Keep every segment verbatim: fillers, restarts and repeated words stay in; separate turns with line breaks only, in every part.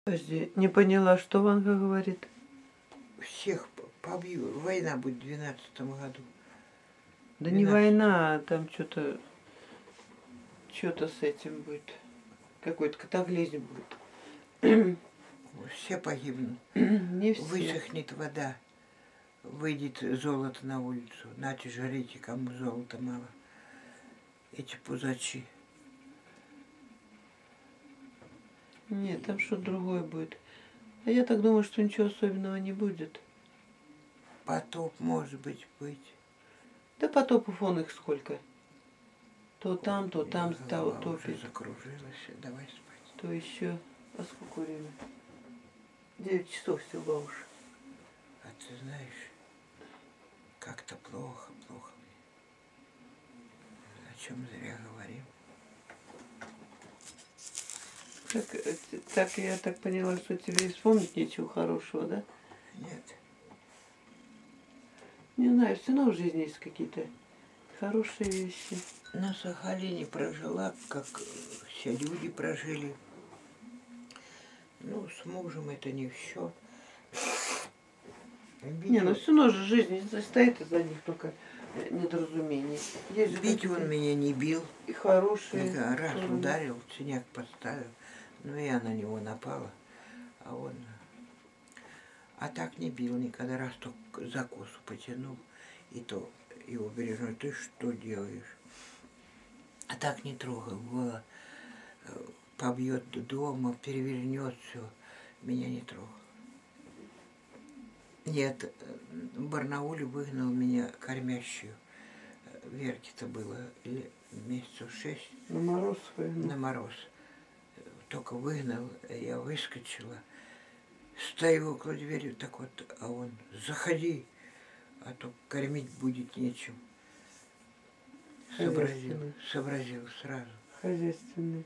Подожди, не поняла, что Ванга говорит?
Всех побью. Война будет в двенадцатом году.
Да не война, а там что-то что-то с этим будет. Какой-то катаклизм будет.
Все погибнут.
Не все.
Высохнет вода. Выйдет золото на улицу. Нате жарите, кому золота мало. Эти пузачи.
Нет, там что-то другое будет. А я так думаю, что ничего особенного не будет.
Потоп, может быть, быть.
Да потопов он их сколько. То там, то там стало топит.
Уже закружилась. Давай спать.
То еще. А сколько время? Девять часов всего уж.
А ты знаешь, как-то плохо, плохо. О чем зря говорим.
Так, так я так поняла, что тебе и вспомнить ничего хорошего, да?
Нет.
Не знаю, все равно в жизни есть какие-то хорошие вещи.
На Сахалине прожила, как все люди прожили. Ну, с мужем это не все.
Не, ну все равно же жизнь не состоит из одних только недоразумений. Есть же
Бить он меня не бил.
И хорошие.
Я раз
стороны.
ударил, синяк поставил. Ну, я на него напала. А он... А так не бил никогда. Раз только за косу потянул. И то его бережно. Ты что делаешь? А так не трогал. Голо побьет дома, перевернет все. Меня не трогал. Нет, в Барнауле выгнал меня кормящую. Верке-то было месяцев шесть.
На мороз выгнал.
На мороз. Только выгнал, я выскочила. Стою около двери, так вот, а он: заходи, а то кормить будет нечем. Сообразил, сообразил сразу.
Хозяйственный.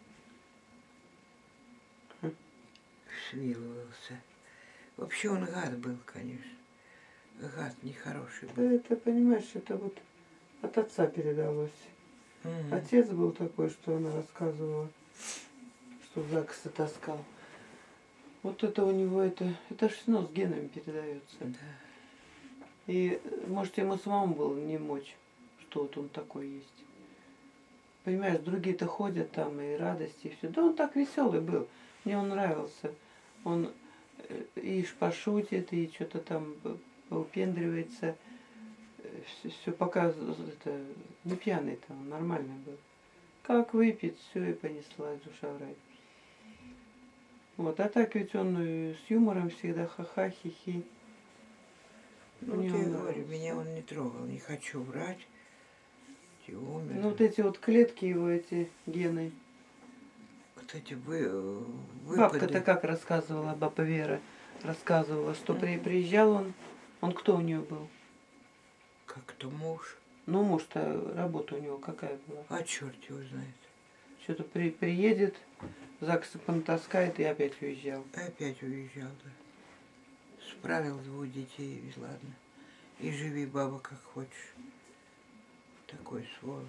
Свилывался. Вообще он гад был, конечно. Гад нехороший был.
Да это, понимаешь, это вот от отца передалось.
Mm-hmm.
Отец был такой, что она рассказывала, что в ЗАГСе таскал. Вот это у него, это, это же все равно с генами передается.
Да.
И может ему самому было не мочь, что вот он такой есть. Понимаешь, другие-то ходят там и радости, и все. Да он так веселый был. Мне он нравился. Он и пошутит, и что-то там поупендривается. Все, все пока это, не пьяный там, он нормальный был. Как выпьет, все, и понеслась душа в рай. Вот, а так ведь он с юмором всегда ха-ха, хи-хи.
Ну, вот я говорю, меня он не трогал, не хочу врать. Умер.
Ну, вот эти вот клетки его, эти гены.
Вот эти вы, выпады.
Бабка-то как рассказывала, баба Вера рассказывала, что при, приезжал он, он кто у нее был?
Как-то муж.
Ну, муж-то, работа у него какая была?
А черт его знает.
Что-то при, приедет, ЗАГС понатаскает и опять уезжал.
Опять уезжал, да. Справил двух детей, и ладно. И живи, баба, как хочешь. Такой сволочь.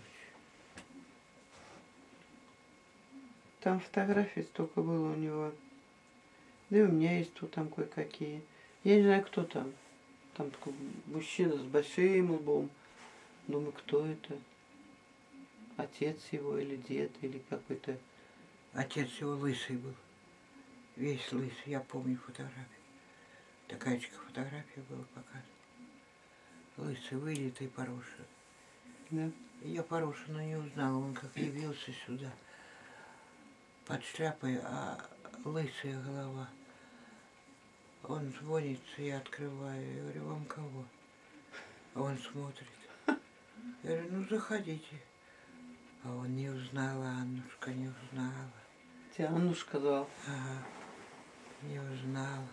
Там фотографий столько было у него. Да и у меня есть тут там кое-какие. Я не знаю, кто там. Там такой мужчина с большим лбом. Думаю, кто это? Отец его или дед, или какой-то...
Отец его лысый был. Весь лысый. Я помню фотографию. Такая фотография была показана. Лысый, вылитый, Порошин.
Да.
Я Порошина не узнала. Он как явился сюда под шляпой, а лысая голова. Он звонится, я открываю. Я говорю, вам кого? А он смотрит. Я говорю, ну заходите. А он не узнала, Аннушка не узнала.
Тебя Аннушка звал?
Ага, не узнала.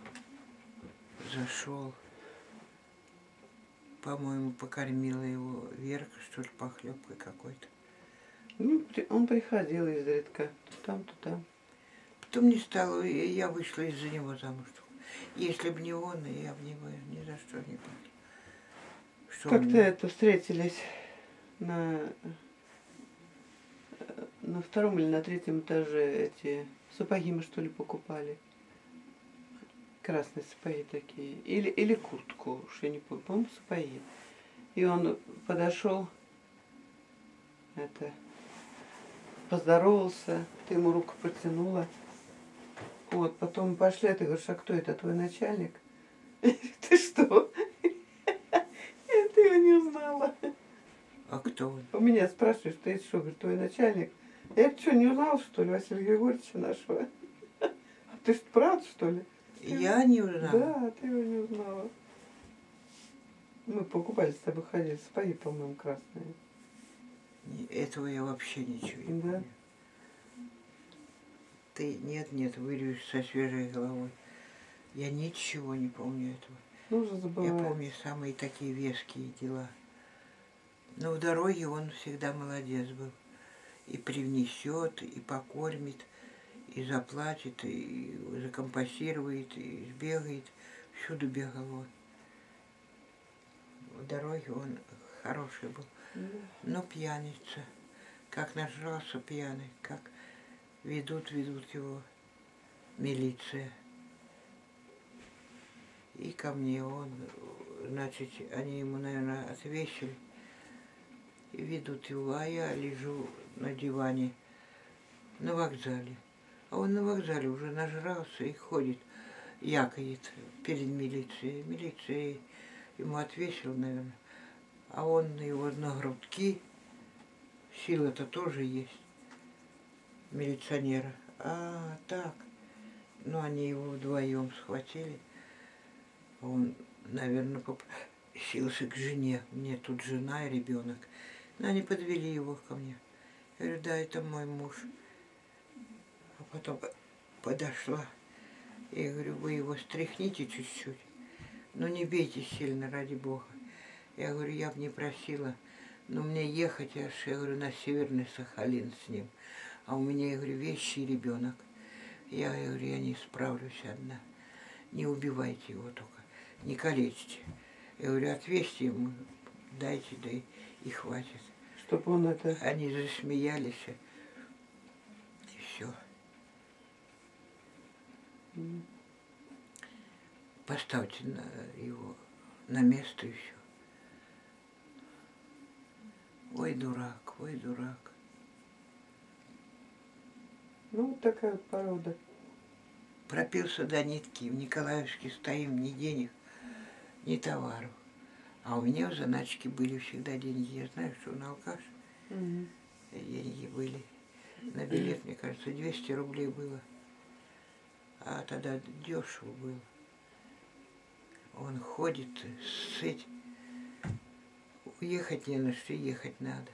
Зашел. По-моему, покормила его Верка, что ли, похлебкой какой-то.
Ну, он приходил изредка. То там, то там.
Потом не стало, и я вышла из-за него замуж. Если бы не он, я бы него ни за что не пошла.
Как-то это встретились на, на втором или на третьем этаже эти Сапоги мы что ли покупали. Красные сапоги такие. Или, или куртку, уж я не помню, по-моему, сапоги. И он подошел, это, поздоровался, ты ему руку протянула. Вот, потом пошли, а ты говоришь, а кто это, твой начальник? Ты что? Я ты его не узнала.
А кто он?
У меня спрашиваешь, ты что, говорит, твой начальник? Я что, не узнал, что ли, Василия Григорьевича нашего? А ты ж брат, что ли?
Я не узнала.
Да, ты его не узнала. Мы покупали с тобой, ходили, сапоги, по-моему, красные.
Этого я вообще ничего не
Да?
помню. Ты нет, нет, вырежешь со свежей головой. Я ничего не помню этого.
Ну, уже забываю.
Я помню самые такие веские дела. Но в дороге он всегда молодец был. И привнесет, и покормит, и заплатит, и закомпассирует, и сбегает. Всюду бегал он. В дороге он хороший был.
Да.
Но пьяница. Как нажрался пьяный, как ведут, ведут его милиция. И ко мне он, значит, они ему, наверное, отвесили. И ведут его, а я лежу на диване на вокзале. А он на вокзале уже нажрался и ходит, якает перед милицией. Милиция ему отвесила, наверное. А он его на грудки, сила-то тоже есть, милиционера. А, так. Ну, они его вдвоем схватили. Он, наверное, попросился к жене. Мне тут жена и ребенок. Но они подвели его ко мне. Я говорю, да, это мой муж. А потом подошла. Я говорю, вы его стряхните чуть-чуть. Но не бейте сильно, ради Бога. Я говорю, я бы не просила, но мне ехать аж, я говорю, на Северный Сахалин с ним. А у меня, я говорю, вещи и ребенок. Я, я говорю, я не справлюсь одна. Не убивайте его только, не калечьте. Я говорю, отвезьте ему, дайте, да и, и хватит.
Чтоб он это...
Они засмеялись, и все.
Mm.
Поставьте на его на место и все. Ой, дурак, ой, дурак.
Ну, вот такая вот порода.
Пропился до нитки, в Николаевске стоим, ни денег, ни товаров. А у меня в заначке были всегда деньги. Я знаю, что он алкаш.
Угу.
Деньги были. На билет, мне кажется, двести рублей было. А тогда дешево было. Он ходит, сыть. Уехать не на что, ехать надо.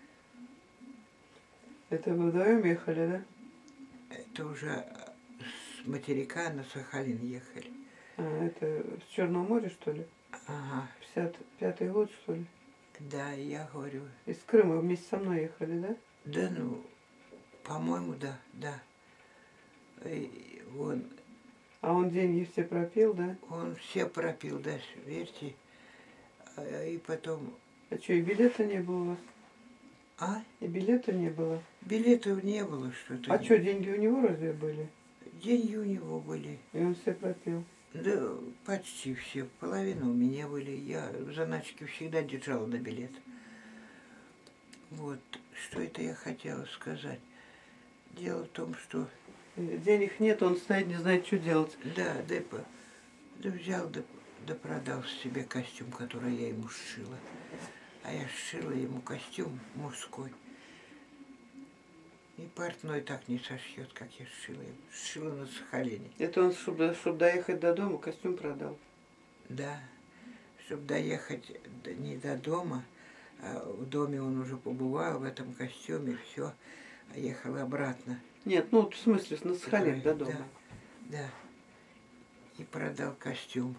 Это вы вдвоем ехали, да?
Это уже с материка на Сахалин ехали.
А, это с Черного моря, что ли?
Ага.
пятьдесят пятый год, что ли?
Да, я говорю.
Из Крыма вместе со мной ехали, да?
Да, ну, по-моему, да, да. И он,
А он деньги все пропил, да?
он все пропил, да, верьте. А, и потом...
А что, и билета не было у вас?
А?
И билета не было?
Билетов не было, что-то.
А что, деньги у него разве были?
Деньги у него были.
И он все пропил?
Да, почти все. Половина у меня были. Я в заначке всегда держала на билет. Вот, что это я хотела сказать. Дело в том, что...
Денег нет, он стоит, не знает, что делать.
Да, да, да взял, да, да продал себе костюм, который я ему сшила. А я сшила ему костюм мужской. И портной так не сошьет, как я сшила ему. Сшила на Сахалине.
Это он, чтобы, чтобы доехать до дома, костюм продал?
Да, чтобы доехать не до дома, а в доме он уже побывал в этом костюме, все, а ехал обратно.
Нет, ну в смысле, на Сахалин до дома.
Да, да. И продал костюм.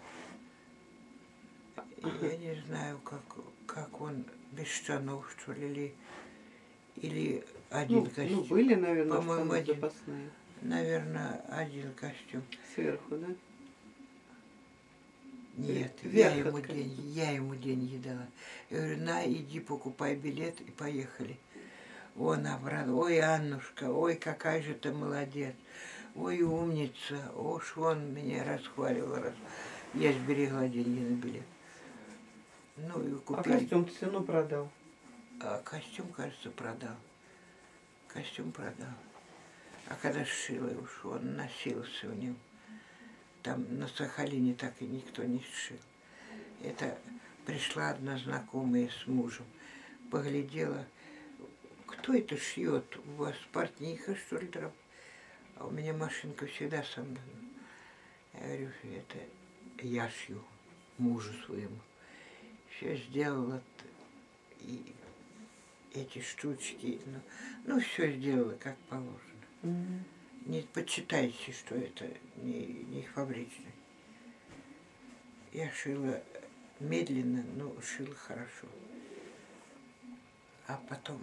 И я не знаю, как, как он без штанов, что ли, или, или один
ну,
костюм.
Ну, были, наверное,
По-моему,
штаны
один.
запасные.
Наверное, один костюм.
Сверху, да?
Нет,
Вверх
я ему
от
деньги, я ему деньги дала. Я говорю, на, иди покупай билет и поехали. Он обрадовал. Ой, Аннушка, ой, какая же ты молодец. Ой, умница. Уж он меня расхваливал. Раз. Я сберегла деньги на билет. Ну и купили.
А костюм ты все равно продал?
А костюм, кажется, продал. Костюм продал. А когда сшила уж, он носился в нем. Там на Сахалине так и никто не сшил. Это пришла одна знакомая с мужем. Поглядела, кто это шьет? У вас портниха, что ли, драп? А у меня машинка всегда со мной. Я говорю, это я шью мужу своему. Все сделала, и эти штучки, ну, ну все сделала как положено.
Mm-hmm.
Не почитайте, что это не, не фабричный. Я шила медленно, но шила хорошо. А потом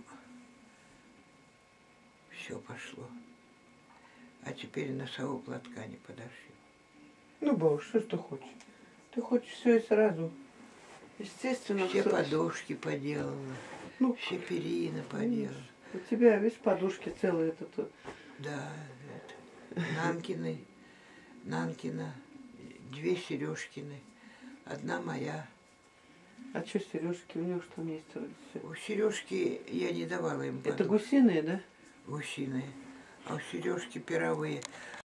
все пошло. А теперь носового платка не подошью.
Ну, Бог, что ж ты хочешь? Ты хочешь все и сразу. Естественно,
все
все...
подушки поделала, ну, все перины поделала.
У тебя, видишь, подушки целые. Это...
Да, это Нанкины, Нанкина, две Сережкины, одна моя.
А что Сережки? У него что там есть?
У Сережки я не давала им подушки.
Это гусиные, да?
Гусиные. А у Сережки перовые.